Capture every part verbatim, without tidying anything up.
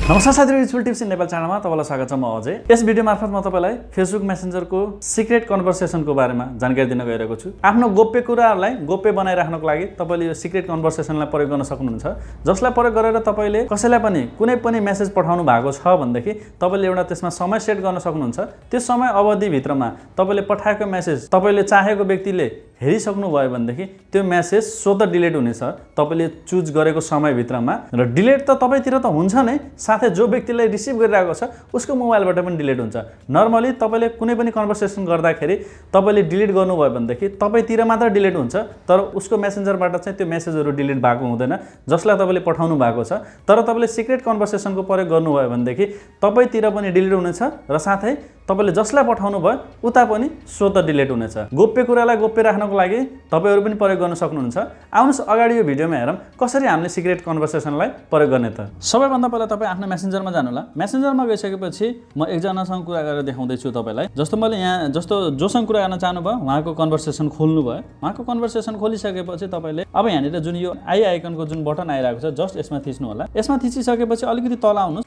नमस्कार साथीहरु, useful tips in Nepal च्यानलमा तपाईलाई स्वागत छ। म अजय। यस भिडियो मार्फत म तपाईलाई फेसबुक मेसेन्जरको सिक्रेट कन्भर्सेसनको बारेमा जानकारी दिन गइरहेको छु। आफ्नो गोप्य कुराहरुलाई गोप्य बनाइराख्नको लागि तपाईले यो सिक्रेट कन्भर्सेसनलाई प्रयोग गर्न सक्नुहुन्छ, जसलाई प्रयोग गरेर तपाईले कसैलाई पनि कुनै पनि मेसेज पठाउनु भएको छ भनेदेखि तपाईले एउटा त्यसमा समय सेट गर्न सक्नुहुन्छ। त्यो समय अवधि भित्रमा तपाईले पठाएको मेसेज तपाईले चाहेको व्यक्तिले हेरिसक्नु भयो भनेदेखि त्यो मेसेज स्वतः डिलिट हुनेछ तपाईले चुज गरेको समय भित्रमा। र डिलिट त तपाईतिर त हुन्छ नै, साथै जो व्यक्तिले रिसिभ गरिरहेको छ उसको मोबाइलबाट पनि डिलिट हुन्छ। नर्मली तपाईले कुनै पनि कन्भर्सेसन गर्दाखेरि तपाईले डिलिट गर्नुभयो भनेदेखि तपाईतिर मात्र डिलिट हुन्छ, तर उसको मेसेन्जरबाट चाहिँ त्यो मेसेजहरु डिलिट भएको हुँदैन जसलाई तपाईले पठाउनु भएको छ। तर तपाईले सिक्रेट कन्भर्सेसनको प्रयोग गर्नुभयो भनेदेखि तपाईतिर पनि डिलिट हुनेछ र साथै तपाईले जसलाई पठाउनु भयो उता पनि स्वतः डिलिट हुनेछ। गोप्य कुरालाई गोप्य राख्नको लागि तपाईहरु पनि प्रयोग गर्न सक्नुहुन्छ। आउनुस् अगाडि यो भिडियोमा हेरौं कसरी हामीले सिक्रेट कन्भर्सेसनलाई प्रयोग गर्ने त। सबैभन्दा पहिला तपाई आफ्नो मेसेन्जरमा जानुहोला। मेसेन्जरमा गइसकेपछि म एकजनासँग कुरा गरेर देखाउँदै छु तपाईलाई। जस्तो मैले यहाँ जस्तो जोसँग कुरा गर्न चाहनु भयो उहाँको कन्भर्सेसन खोल्नु भयो। उहाँको कन्भर्सेसन खोलिसकेपछि तपाईले अब यहाँनिर जुन यो आई आइकनको जुन बटन आइरहेको छ जस्ट यसमा थिच्नु होला। यसमा थिचिसकेपछि अलिकति तल आउनुस्।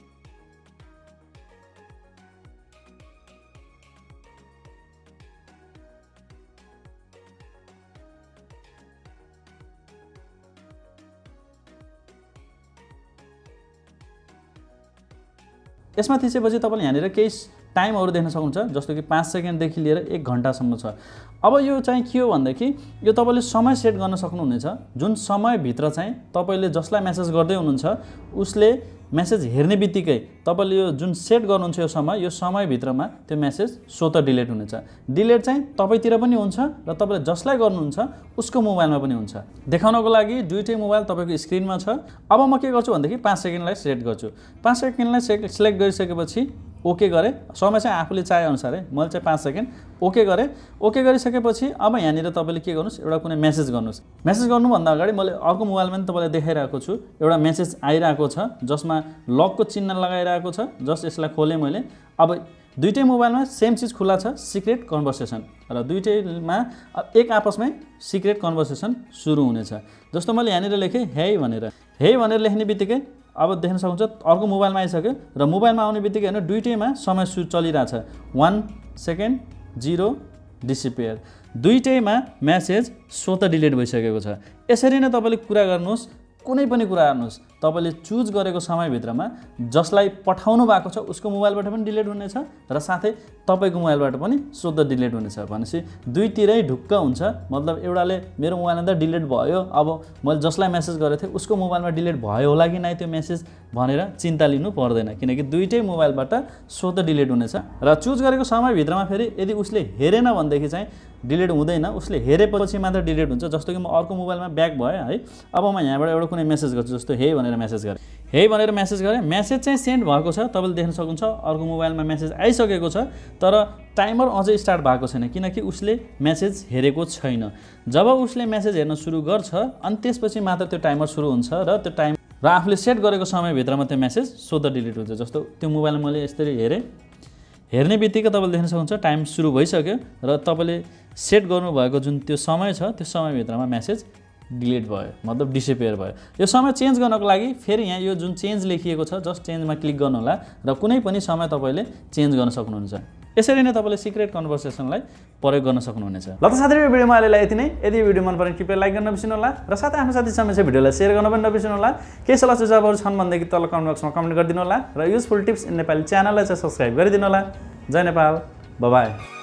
यसमा थिचेपछि तपाईले यहाँनिर केही टाइमहरु देख्न सक्नुहुन्छ, जस्तो कि पाँच सेकेन्डदेखि लिएर एक घण्टासम्म छ। अब यो चाहिँ के हो भन्दाखेरि यो तपाईले समय सेट गर्न सक्नुहुनेछ। जुन समयभित्र चाहिँ तपाईले जसलाई मेसेज गर्दै हुनुहुन्छ उसले मेसेज हेर्ने बित्तिकै तपाईले यो जुन सेट गर्नुहुन्छ यो समय, यो समयभित्रमा त्यो मेसेज स्वतः डिलिट हुनेछ। डिलिट चाहिँ तपाईतिर पनि हुन्छ र तपाईले जसलाई गर्नुहुन्छ उसको मोबाइलमा पनि हुन्छ। देखाउनको लागि दुईटै मोबाइल तपाईको स्क्रिनमा छ। अब म के गर्छु भन्दाखेरि पाँच सेकेन्डलाई सेट गर्छु। पाँच सेकेन्डलाई सिलेक्ट गरिसकेपछि ओके गरे। समय चाहिँ आफूले चाहे अनुसार है, मैले चाहिँ पाँच सेकेन्ड ओके गरे। ओके गरिसकेपछि अब यहाँनिर तपाईले के गर्नुस्, एउटा कुनै मेसेज गर्नुस्। मेसेज गर्नुभन्दा अगाडि मैले अर्को मोबाइलमा पनि तपाईलाई देखाइरहेको छु। एउटा मेसेज आइरहेको छ जसमा लकको चिन्ह लगाइरहेको छ। जस्ट यसलाई खोले मैले। अब दुईटै मोबाइलमा सेम चीज खुला छ, सिक्रेट कन्भर्सेसन, र दुईटैमा एक आपसमै सिक्रेट कन्भर्सेसन सुरु हुनेछ। जस्तो मैले यहाँनिर लेखेँ हे भनेर। हे भनेर लेख्ने बित्तिकै अब देख्न सक्नुहुन्छ अर्को मोबाइलमा आइसक्यो र मोबाइलमा आउने बित्तिकै हैन दुईटैमा समय सु चलिरहेछ। एक सेकेन्ड जीरो डिसिपियर। दुईटैमा मेसेज स्वतः डिलिट भइसकेको छ। यसरी नै तपाईले कुरा गर्नुस्, कुनै पनि कुरा गर्नुस्। तपाईले चुज गरेको समयभित्रमा जसलाई पठाउनु भएको छ उसको मोबाइलबाट पनि डिलिट हुनेछ र साथै तपाईको मोबाइलबाट पनि स्वतः डिलिट हुनेछ। भनेपछि दुईतिरै ढुक्क हुन्छ। मतलब एउटाले मेरो मोबाइलमा त डिलिट भयो, अब मैले जसलाई मेसेज गरेको थिएँ उसको मोबाइलमा डिलिट भयो होला कि नै त्यो मेसेज भनेर चिन्ता लिनु पर्दैन, किनकि दुईटै मोबाइलबाट स्वतः डिलिट हुनेछ। र चुज गरेको समयभित्रमा फेरि यदि उसले हेरेन भनेदेखि चाहिँ डिलिट हुँदैन। उसले हेरेपछि मात्र डिलिट हुन्छ। जस्तो कि म अर्को मोबाइलमा ब्याक भएँ है। अब म यहाँबाट एउटा कुनै मेसेज गर्छु, जस्तो हे भनेर मेसेज गरेँ। हे भनेर मेसेज गरेँ। मेसेज चाहिँ सेन्ड भएको छ, तपाईले देख्न सक्नुहुन्छ अर्को मोबाइलमा मेसेज आइसकेको छ, तर टाइमर अझै स्टार्ट भएको छैन किनकि उसले मेसेज हेरेको छैन। जब उसले मेसेज हेर्न सुरु गर्छ अनि त्यसपछि मात्र त्यो टाइमर सुरु हुन्छ र त्यो टाइम र आफूले सेट गरेको समयभित्रमा त्यो मेसेज स्वतः डिलिट हुन्छ। जस्तो त्यो मोबाइलमा मैले यसरी हेरेँ। हेर्ने बित्तिकै तपाईले देख्न सक्नुहुन्छ टाइम सुरु भइसक्यो र तपाईले सेट गर्नुभएको जुन त्यो समय छ त्यो समयभित्रमा मेसेज डिलिट भयो, मतलब डिसिपियर भयो। यो समय चेन्ज गर्नको लागि फेरि यहाँ यो जुन चेन्ज लेखिएको छ जस्ट चेन्जमा क्लिक गर्नु होला र कुनै पनि समय तपाईले चेन्ज गर्न सक्नुहुन्छ। यसरी नै तपाईले सिक्रेट कन्भर्सेसनलाई प्रयोग गर्न सक्नुहुनेछ। ल त साथीहरु, यो भिडियोमा अहिलेलाई यति नै। यदि यो भिडियो मन परे कृपया लाइक गर्न नबिर्सनु होला र साथै आफ्नो साथीसँग चाहिँ भिडियोलाई शेयर गर्न पनि नबिर्सनु होला। केही सल्लाह सुझावहरु छन् भनेदेखि तल कमेन्ट बक्समा कमेन्ट गरिदिनु होला र युजफुल टिप्स इन नेपाली च्यानललाई चाहिँ सब्स्क्राइब गरिदिनु होला। जय नेपाल, बाइ बाइ।